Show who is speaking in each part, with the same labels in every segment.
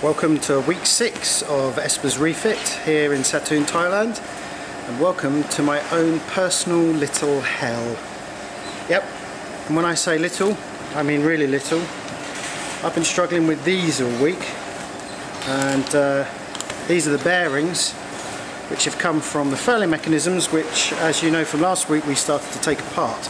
Speaker 1: Welcome to week 6 of Esper's Refit here in Satun, Thailand, and welcome to my own personal little hell. Yep, and when I say little, I mean really little. I've been struggling with these all week, and these are the bearings which have come from the furling mechanisms, which, as you know from last week, we started to take apart.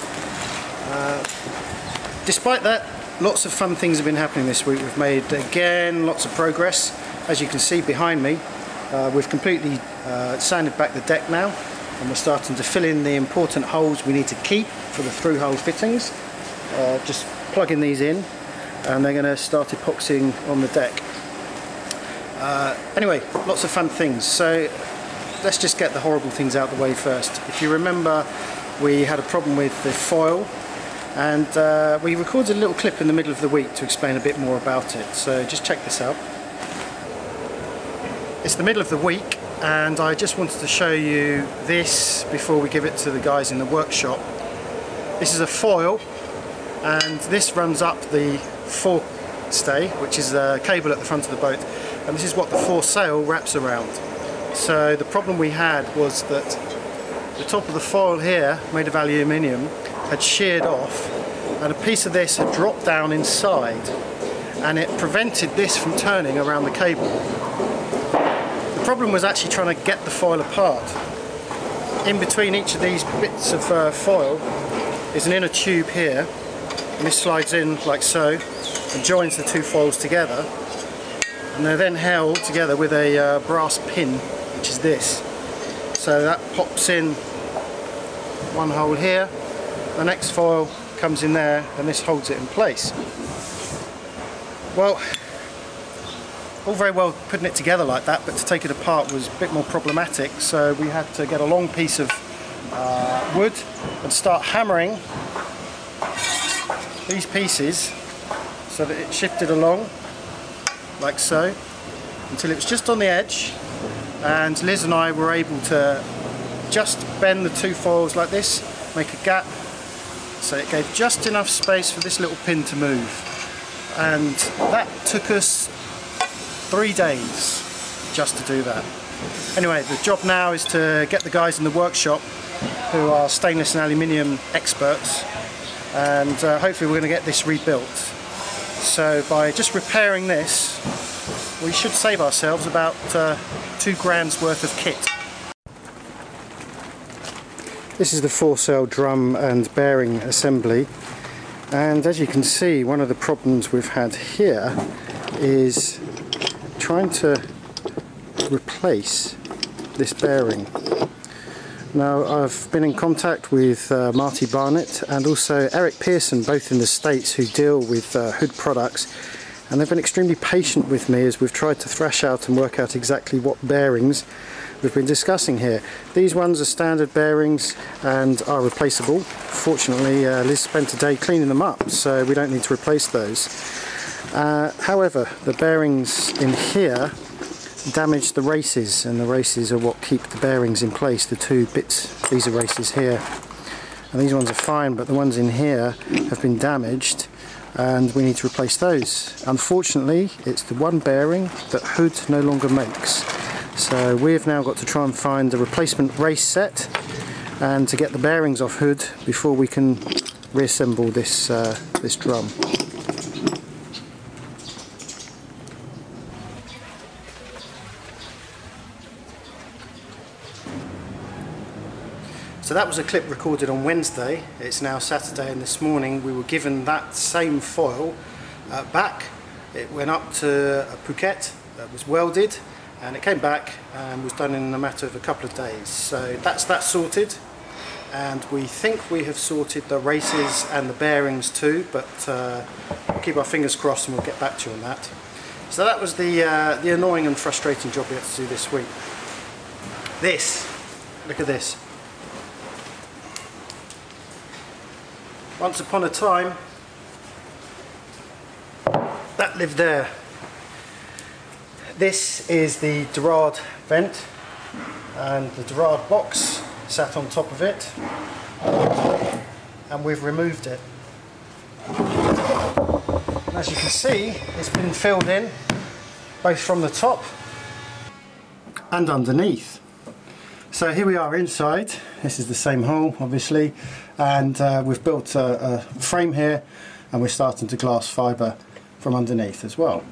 Speaker 1: Despite that, lots of fun things have been happening this week. We've made, again, lots of progress. As you can see behind me, we've completely sanded back the deck now, and we're starting to fill in the important holes we need to keep for the through-hole fittings. Just plugging these in, and they're going to start epoxying on the deck. Anyway, lots of fun things. So let's just get the horrible things out of the way first. If you remember, we had a problem with the foil, and we recorded a little clip in the middle of the week to explain a bit more about it, so just check this out. It's the middle of the week, and I just wanted to show you this before we give it to the guys in the workshop. This is a foil, and this runs up the forestay, which is a cable at the front of the boat, and this is what the foresail wraps around. So the problem we had was that the top of the foil here, made of aluminium, had sheared off, and a piece of this had dropped down inside, and it prevented this from turning around the cable. The problem was actually trying to get the foil apart. In between each of these bits of foil is an inner tube here, and this slides in like so and joins the two foils together, and they're then held together with a brass pin, which is this. So that pops in one hole here, the next foil comes in there, and this holds it in place. Well, all very well putting it together like that, but to take it apart was a bit more problematic, so we had to get a long piece of wood and start hammering these pieces so that it shifted along like so until it was just on the edge, and Liz and I were able to just bend the two foils like this, make a gap, so it gave just enough space for this little pin to move, and that took us 3 days just to do that. Anyway, the job now is to get the guys in the workshop who are stainless and aluminium experts, and hopefully we're going to get this rebuilt. So by just repairing this, we should save ourselves about 2 grand's worth of kit. This is the foresail drum and bearing assembly, and as you can see, one of the problems we've had here is trying to replace this bearing. Now, I've been in contact with Marty Barnett and also Eric Pearson, both in the States, who deal with hood products, and they've been extremely patient with me as we've tried to thrash out and work out exactly what bearings we've been discussing here. These ones are standard bearings and are replaceable. Fortunately, Liz spent a day cleaning them up, so we don't need to replace those. However, the bearings in here damaged the races, and the races are what keep the bearings in place, the 2 bits. These are races here, and these ones are fine, but the ones in here have been damaged, and we need to replace those. Unfortunately, it's the one bearing that Hood no longer makes. So we've now got to try and find a replacement race set and to get the bearings off Hood before we can reassemble this, this drum. So that was a clip recorded on Wednesday. It's now Saturday, and this morning we were given that same foil back. It went up to Phuket, was welded, and it came back and was done in a matter of a couple of days. So that's that sorted, and we think we have sorted the races and the bearings too, but we'll keep our fingers crossed and we'll get back to you on that. So that was the annoying and frustrating job we had to do this week. This, look at this. Once upon a time, that lived there. This is the Dorade vent, and the Dorade box sat on top of it, and we've removed it. And as you can see, it's been filled in both from the top and underneath. So here we are inside. This is the same hole obviously, and we've built a frame here, and we're starting to glass fibre from underneath as well.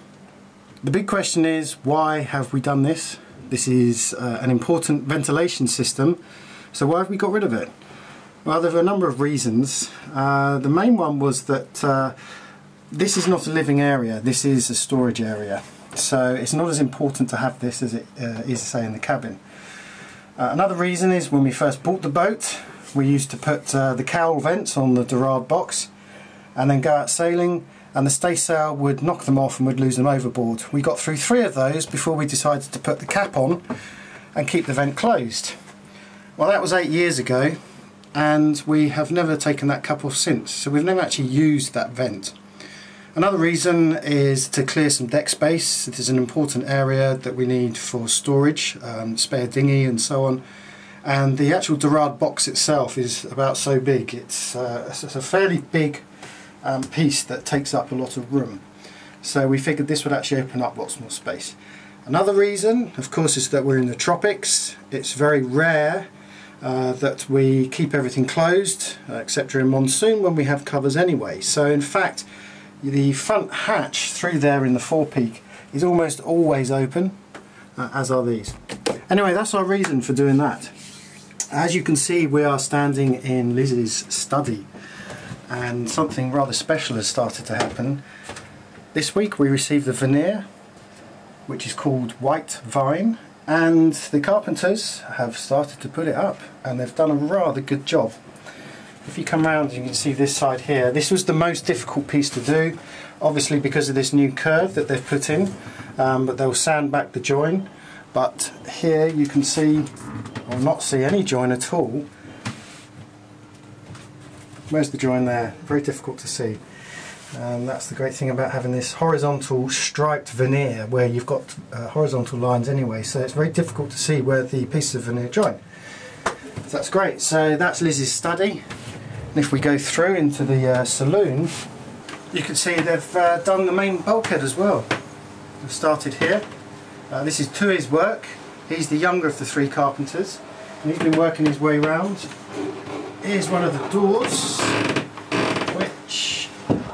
Speaker 1: The big question is, why have we done this? This is an important ventilation system, so why have we got rid of it? Well, there are a number of reasons. The main one was that this is not a living area, this is a storage area. So it's not as important to have this as it is, say, in the cabin. Another reason is when we first bought the boat, we used to put the cowl vents on the Dorade box and then go out sailing, and the staysail would knock them off and we'd lose them overboard. We got through 3 of those before we decided to put the cap on and keep the vent closed. Well, that was 8 years ago, and we have never taken that cap off since, so we've never actually used that vent. Another reason is to clear some deck space. It is an important area that we need for storage, spare dinghy and so on. And the actual Dorade box itself is about so big. It's a fairly big piece that takes up a lot of room. So we figured this would actually open up lots more space. Another reason, of course, is that we're in the tropics. It's very rare that we keep everything closed, except during monsoon when we have covers anyway. So in fact, the front hatch through there in the forepeak is almost always open, as are these. Anyway, that's our reason for doing that. As you can see, we are standing in Liz's study, and something rather special has started to happen. This week we received the veneer, which is called White Vine, and the Carpenters have started to put it up, and they've done a rather good job. If you come around, you can see this side here. This was the most difficult piece to do, obviously because of this new curve that they've put in, but they'll sand back the join. But here you can see, or not see any join at all. Where's the join there? Very difficult to see. And that's the great thing about having this horizontal striped veneer, where you've got horizontal lines anyway, so it's very difficult to see where the pieces of veneer join. So that's great. So that's Liz's study. And if we go through into the saloon, you can see they've done the main bulkhead as well. They've started here. This is Phooey's work. He's the younger of the 3 carpenters, and he's been working his way around. Here's one of the doors, which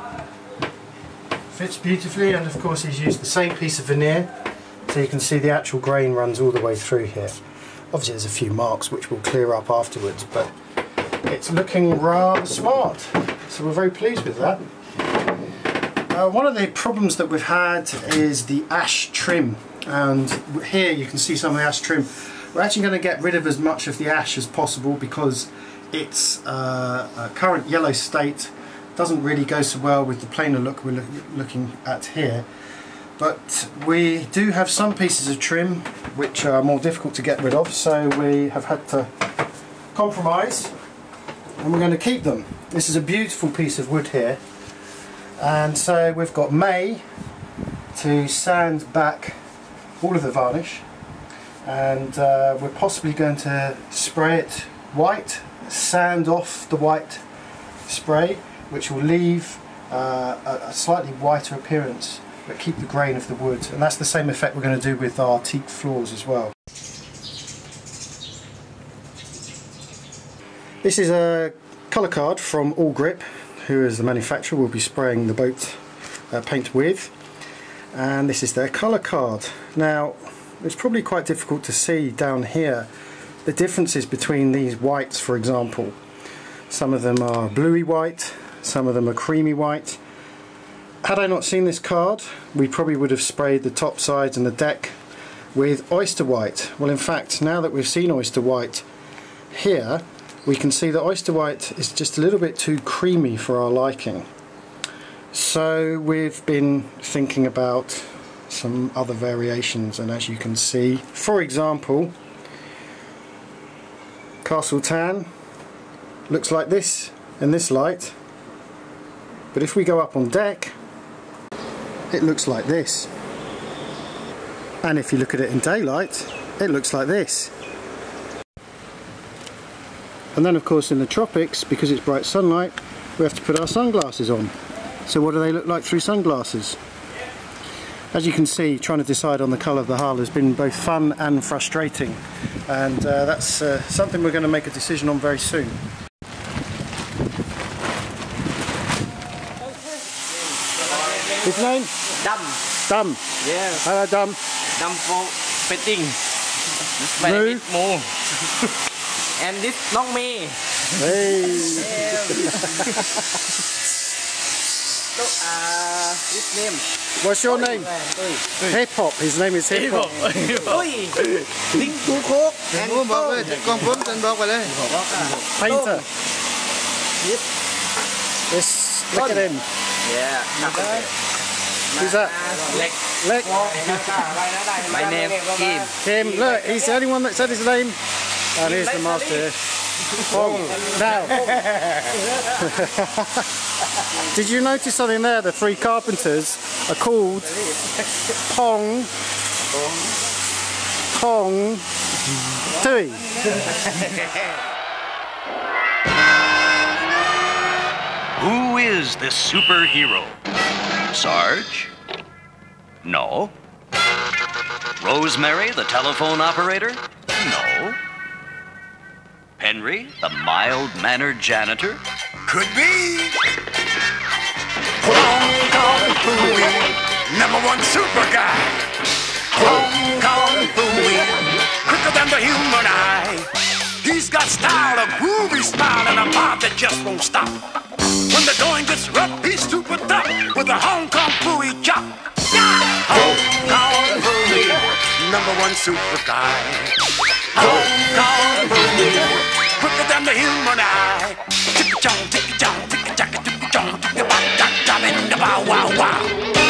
Speaker 1: fits beautifully, and of course he's used the same piece of veneer, so you can see the actual grain runs all the way through here. Obviously there's a few marks which will clear up afterwards, but it's looking rather smart, so we're very pleased with that. One of the problems that we've had is the ash trim, and here you can see some of the ash trim. We're actually going to get rid of as much of the ash as possible because its current yellow state doesn't really go so well with the plainer look we're looking at here. But we do have some pieces of trim which are more difficult to get rid of, so we have had to compromise, and we're going to keep them. This is a beautiful piece of wood here, and so we've got May to sand back all of the varnish, and we're possibly going to spray it white, sand off the white spray, which will leave a slightly whiter appearance but keep the grain of the wood, and that's the same effect we're going to do with our teak floors as well. This is a colour card from All Grip, who is the manufacturer we'll be spraying the boat paint with, and this is their colour card. Now it's probably quite difficult to see down here the differences between these whites, for example. Some of them are bluey white, some of them are creamy white. Had I not seen this card, we probably would have sprayed the top sides and the deck with oyster white. Well, in fact, now that we've seen oyster white here, we can see that oyster white is just a little bit too creamy for our liking. So we've been thinking about some other variations, and as you can see, for example, Castle Tan looks like this in this light, but if we go up on deck, it looks like this, and if you look at it in daylight, it looks like this. And then of course in the tropics, because it's bright sunlight, we have to put our sunglasses on. So what do they look like through sunglasses? As you can see, trying to decide on the colour of the hull has been both fun and frustrating, and that's something we're going to make a decision on very soon. His name?
Speaker 2: Dum.
Speaker 1: Dum.
Speaker 2: Yeah.
Speaker 1: Hello, Dum.
Speaker 2: Dum for fitting. This
Speaker 1: Moo.
Speaker 2: Moo. And this Long Me.
Speaker 1: Hey.
Speaker 2: So, his name.
Speaker 1: What's your name? Hip Hop. His name is Hip Hop.
Speaker 2: Phooey. Ding Cú Khúc. And Pong.
Speaker 1: Painter. This. Look at him.
Speaker 2: Yeah.
Speaker 1: Who's that? Lek.
Speaker 2: My name Kim.
Speaker 1: Kim. Look, he's the only one that said his name. And here's the master here. Pong. Now. Did you notice something there? The three carpenters are called Pong, Phooey.
Speaker 3: Who is this superhero? Sarge? No. Rosemary, the telephone operator? No. Henry, the mild-mannered janitor?
Speaker 4: Could be. Pong, Phooey, #1 super guy. Pong, Phooey, quicker than the human eye. He's got style, a groovy style, and a vibe that just won't stop. When the going gets rough, he's super tough with a Hong Kong Phooey chop. Hong Kong Phooey, #1 super guy. Hong Kong Phooey, quicker than the human eye. Tick-a-chong, tick-a-chong, tick-a-chaka, tick-a-chong, tick-a-bop-chop-chop in the bow-wow-wow.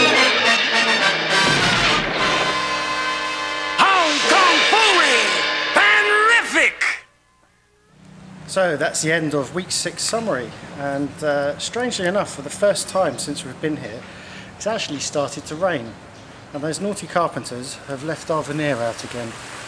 Speaker 4: Hong Kong Phooey, Fan-rific!
Speaker 1: So that's the end of week 6 summary, and strangely enough, for the first time since we've been here, it's actually started to rain, and those naughty carpenters have left our veneer out again.